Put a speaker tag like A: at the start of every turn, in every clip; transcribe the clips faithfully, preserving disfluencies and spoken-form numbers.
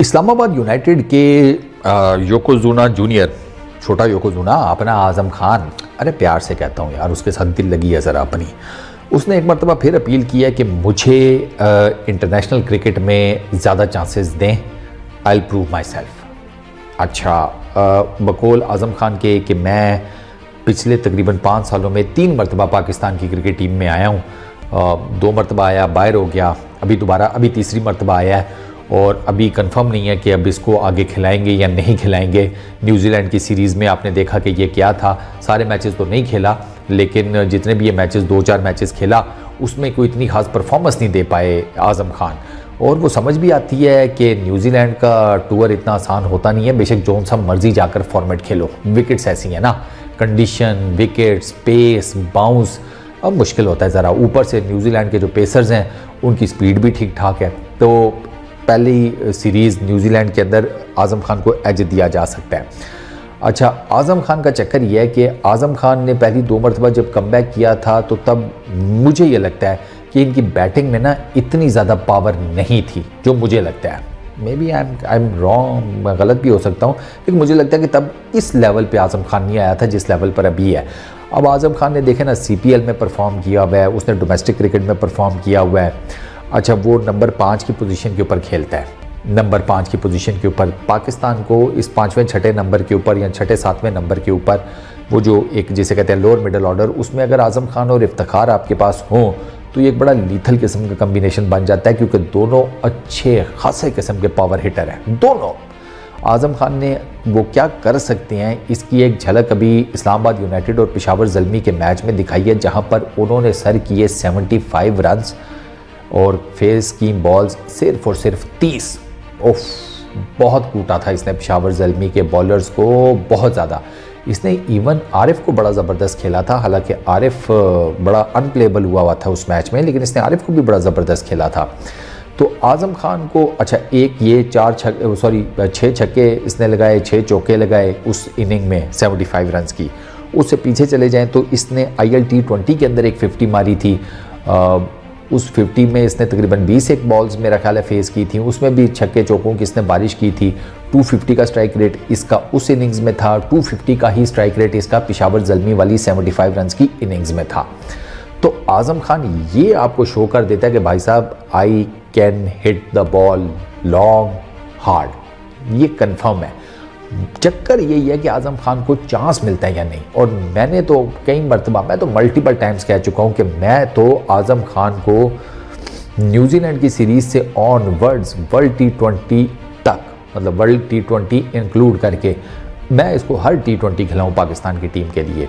A: Islamabad United के Yokozuna junior, छोटा Yokozuna अपना आज़म खान, अरे प्यार से कहता हूँ यार, उसके साथ दिल लगी है ज़रा अपनी। उसने एक मरतबा फिर अपील किया कि मुझे इंटरनेशनल क्रिकेट में ज़्यादा चांसेस दें, I will prove myself. अच्छा, बकौल आज़म खान के कि मैं पिछले तकरीबन पाँच सालों में तीन मरतबा पाकिस्तान की क्रिकेट टीम में आया हूँ, दो मरतबा आया, बाहर हो गया, अभी दोबारा अभी तीसरी मरतबा आया है और अभी कंफर्म नहीं है कि अब इसको आगे खिलाएंगे या नहीं खिलाएंगे। न्यूजीलैंड की सीरीज़ में आपने देखा कि ये क्या था, सारे मैचेस तो नहीं खेला, लेकिन जितने भी ये मैचेस दो चार मैचेस खेला उसमें कोई इतनी खास परफॉर्मेंस नहीं दे पाए आज़म खान। और वो समझ भी आती है कि न्यूजीलैंड का टूर इतना आसान होता नहीं है, बेशक जोन सा मर्जी जाकर फॉर्मेट खेलो, विकेट्स ऐसी हैं ना, कंडीशन, विकेट्स, पेस, बाउंस, अब मुश्किल होता है ज़रा। ऊपर से न्यूजीलैंड के जो पेसर्स हैं उनकी स्पीड भी ठीक ठाक है, तो पहली सीरीज़ न्यूजीलैंड के अंदर आज़म खान को एज दिया जा सकता है। अच्छा, आज़म खान का चक्कर यह है कि आज़म खान ने पहली दो मरतबा जब कमबैक किया था तो तब मुझे ये लगता है कि इनकी बैटिंग में ना इतनी ज़्यादा पावर नहीं थी जो मुझे लगता है। Maybe I am I am wrong, मैं गलत भी हो सकता हूँ, लेकिन मुझे लगता है कि तब इस लेवल पे आज़म खान नहीं आया था जिस लेवल पर अभी है। अब आज़म खान ने देखे ना सी पी एल में परफॉर्म किया हुआ है, उसने डोमेस्टिक क्रिकेट में परफॉर्म किया हुआ है। अच्छा, वो नंबर पाँच की पोजीशन के ऊपर खेलता है, नंबर पाँच की पोजीशन के ऊपर पाकिस्तान को इस पाँचवें छठे नंबर के ऊपर या छठे सातवें नंबर के ऊपर, वो जो एक जिसे कहते हैं लोअर मिडल ऑर्डर, उसमें अगर आज़म खान और इफ्तिखार आपके पास हों तो ये एक बड़ा लीथल किस्म का कम्बिनेशन बन जाता है, क्योंकि दोनों अच्छे खासे किस्म के पावर हिटर हैं दोनों। आज़म खान ने वो क्या कर सकते हैं इसकी एक झलक अभी इस्लामाबाद यूनाइटेड और पेशावर ज़ल्मी के मैच में दिखाई है, जहाँ पर उन्होंने सर किए पचहत्तर रन्स और फेस की बॉल्स सिर्फ और सिर्फ तीस। ओफ, बहुत कूटा था इसने पेशावर ज़ल्मी के बॉलर्स को, बहुत ज़्यादा। इसने इवन आरिफ को बड़ा ज़बरदस्त खेला था, हालांकि आरिफ बड़ा अनप्लेबल हुआ हुआ था उस मैच में, लेकिन इसने आरिफ को भी बड़ा ज़बरदस्त खेला था। तो आज़म खान को, अच्छा, एक ये चार छक सॉरी छः छक्के इसने लगाए, छः चौके लगाए उस इनिंग में पचहत्तर रन्स की। उससे पीछे चले जाएं तो इसने आई एल टी ट्वेंटी के अंदर एक फिफ्टी मारी थी, आ, उस फिफ्टी में इसने तकरीबन बीस एक बॉल्स मेरा ख्याल है फेस की थी, उसमें भी छक्के चौकों की इसने बारिश की थी। दो सौ पचास का स्ट्राइक रेट इसका उस इनिंग्स में था, दो सौ पचास का ही स्ट्राइक रेट इसका पेशावर ज़ल्मी वाली पचहत्तर रन्स की इनिंग्स में था। तो आज़म खान ये आपको शो कर देता है कि भाई साहब, I can hit the ball long hard, ये कंफर्म है। चक्कर यही है कि आज़म खान को चांस मिलता है या नहीं। और मैंने तो कई मरतबा, मैं तो मल्टीपल टाइम्स कह चुका हूँ कि मैं तो आज़म खान को न्यूजीलैंड की सीरीज़ से ऑनवर्ड्स वर्ल्ड टी ट्वेंटी तक, मतलब वर्ल्ड टी ट्वेंटी इंक्लूड करके, मैं इसको हर टी ट्वेंटी खिलाऊँ पाकिस्तान की टीम के लिए,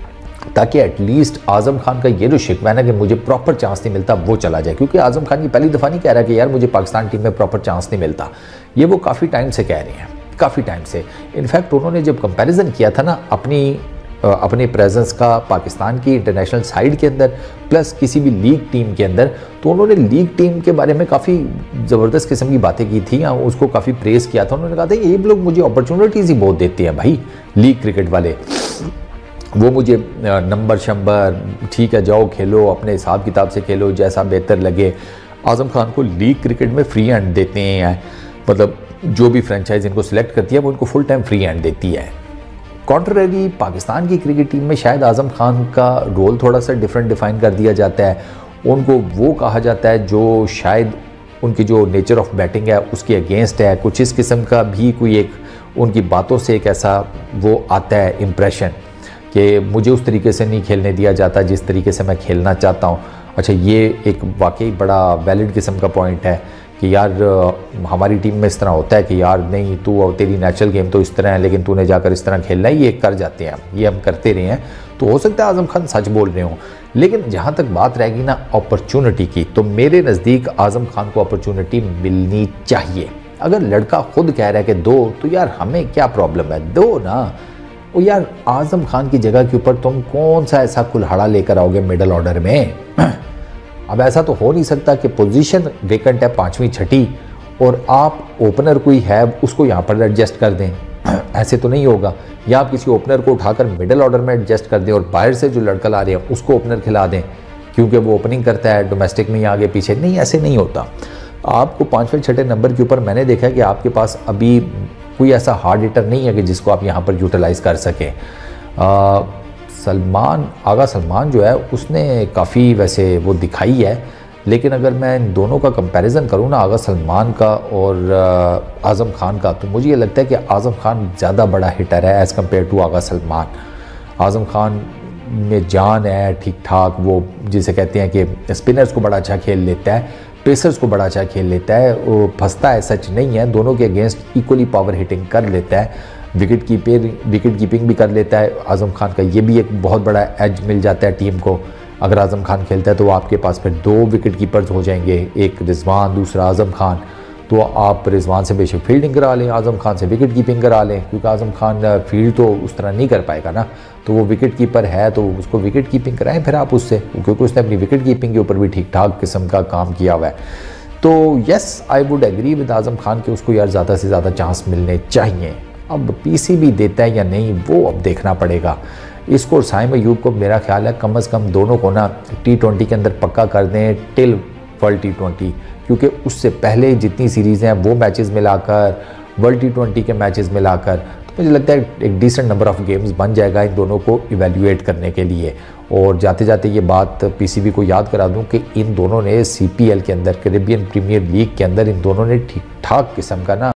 A: ताकि एटलीस्ट आज़म खान का ये जो शिकवा है ना कि मुझे प्रॉपर चांस नहीं मिलता, वो चला जाए। क्योंकि आज़म खान की पहली दफ़ा नहीं कह रहा कि यार मुझे पाकिस्तान टीम में प्रॉपर चांस नहीं मिलता, ये वो काफ़ी टाइम से कह रहे हैं, काफ़ी टाइम से। इनफैक्ट उन्होंने जब कंपैरिजन किया था ना अपनी अपने प्रेजेंस का पाकिस्तान की इंटरनेशनल साइड के अंदर प्लस किसी भी लीग टीम के अंदर, तो उन्होंने लीग टीम के बारे में काफ़ी ज़बरदस्त किस्म की बातें की थी, उसको काफ़ी प्रेस किया था। उन्होंने कहा था ये लोग मुझे अपॉर्चुनिटीज़ ही बहुत देते हैं भाई, लीग क्रिकेट वाले, वो मुझे नंबर शंबर, ठीक है जाओ खेलो, अपने हिसाब किताब से खेलो, जैसा बेहतर लगे। आज़म खान को लीग क्रिकेट में फ्री हैंड देते हैं, मतलब जो भी फ्रेंचाइज इनको सिलेक्ट करती है वो इनको फुल टाइम फ्री हैंड देती है। कॉन्ट्ररी पाकिस्तान की क्रिकेट टीम में शायद आज़म खान का रोल थोड़ा सा डिफरेंट डिफाइन कर दिया जाता है, उनको वो कहा जाता है जो शायद उनकी जो नेचर ऑफ बैटिंग है उसके अगेंस्ट है, कुछ इस किस्म का भी कोई एक उनकी बातों से एक ऐसा वो आता है इम्प्रेशन कि मुझे उस तरीके से नहीं खेलने दिया जाता जिस तरीके से मैं खेलना चाहता हूँ। अच्छा, ये एक वाकई बड़ा वैलिड किस्म का पॉइंट है कि यार हमारी टीम में इस तरह होता है कि यार नहीं तू और तेरी नेचुरल गेम तो इस तरह है, लेकिन तूने जाकर इस तरह खेलना है, ये कर जाते हैं, ये हम करते रहे हैं। तो हो सकता है आज़म खान सच बोल रहे हों, लेकिन जहाँ तक बात रहेगी ना अपॉर्चुनिटी की, तो मेरे नज़दीक आज़म खान को अपॉर्चुनिटी मिलनी चाहिए। अगर लड़का खुद कह रहा है कि दो, तो यार हमें क्या प्रॉब्लम है, दो ना। और यार आज़म खान की जगह के ऊपर तुम कौन सा ऐसा कुल्हाड़ा लेकर आओगे मिडल ऑर्डर में? अब ऐसा तो हो नहीं सकता कि पोजीशन वेकेंट है पाँचवीं छठी और आप ओपनर कोई है उसको यहाँ पर एडजस्ट कर दें, ऐसे तो नहीं होगा। या आप किसी ओपनर को उठाकर मिडल ऑर्डर में एडजस्ट कर दें और बाहर से जो लड़का ला रहे हैं उसको ओपनर खिला दें क्योंकि वो ओपनिंग करता है डोमेस्टिक में या आगे पीछे, नहीं, ऐसे नहीं होता। आपको पाँचवें छठे नंबर के ऊपर मैंने देखा कि आपके पास अभी कोई ऐसा हार्ड हिटर नहीं है कि जिसको आप यहाँ पर यूटिलाइज़ कर सकें। आ, सलमान आगा सलमान जो है उसने काफ़ी वैसे वो दिखाई है, लेकिन अगर मैं इन दोनों का कंपैरिजन करूँ ना, आगा सलमान का और आज़म खान का, तो मुझे ये लगता है कि आज़म खान ज़्यादा बड़ा हिटर है as compared to Agha Salman. Azam Khan में जान है ठीक ठाक, वो जिसे कहते हैं कि स्पिनर्स को बड़ा अच्छा खेल लेता है, पेसर्स को बड़ा अच्छा खेल लेता है, वो फंसता है सच नहीं है, दोनों के अगेंस्ट इक्वली पावर हिटिंग कर लेता है, विकेट कीपर विकेट कीपिंग भी कर लेता है। आज़म खान का ये भी एक बहुत बड़ा एज मिल जाता है टीम को। अगर आज़म खान खेलता है तो आपके पास फिर दो विकेट कीपर्स हो जाएंगे, एक रिजवान दूसरा आज़म खान, तो आप रिजवान से बेशक फील्डिंग करा लें, आज़म खान से विकेट कीपिंग करा लें, क्योंकि आज़म खान फील्ड तो उस तरह नहीं कर पाएगा ना, तो वो विकेट कीपर है तो उसको विकेट कीपिंग कराएं फिर आप उससे, क्योंकि उसने अपनी विकेट कीपिंग के ऊपर भी ठीक ठाक किस्म का काम किया हुआ है। तो yes I would agree with Azam Khan कि उसको यार ज़्यादा से ज़्यादा चांस मिलने चाहिए। अब पीसीबी देता है या नहीं वो अब देखना पड़ेगा। इसको और साइम अयूब को मेरा ख्याल है कम अज़ कम दोनों को ना टी ट्वेंटी के अंदर पक्का कर दें टिल वर्ल्ड टी ट्वेंटी, क्योंकि उससे पहले जितनी सीरीज़ हैं वो मैचेस मिलाकर वर्ल्ड टी ट्वेंटी के मैचेस मिलाकर तो मुझे लगता है एक डिसेंट नंबर ऑफ़ गेम्स बन जाएगा इन दोनों को इवेल्युएट करने के लिए। और जाते जाते ये बात पीसीबी को याद करा दूं कि इन दोनों ने सीपीएल के अंदर, कैरेबियन प्रीमियर लीग के अंदर, इन दोनों ने ठीक ठाक किस्म का ना